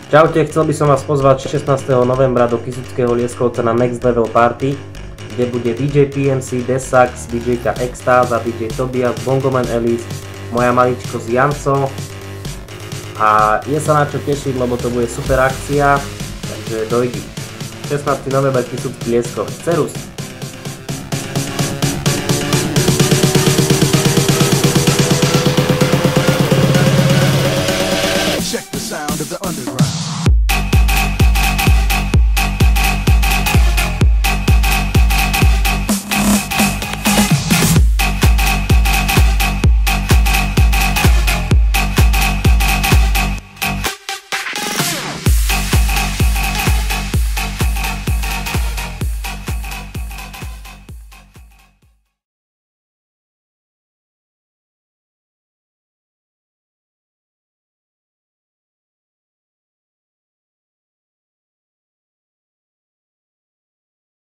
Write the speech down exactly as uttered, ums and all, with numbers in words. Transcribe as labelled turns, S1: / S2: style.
S1: Čaute, chcel by som vás pozvať šestnásteho novembra do Kysuckého Lieskovca na Next Level Party, kde bude dý džej pé em cé, Desax, DJka Extáza, dý džej Tobias, Bongoman Ellis, moja maličkosť Janco. A je sa na čo tešiť, lebo to bude super akcia, takže dojdi. šestnásteho november Kysucký Lieskovec. Cerus!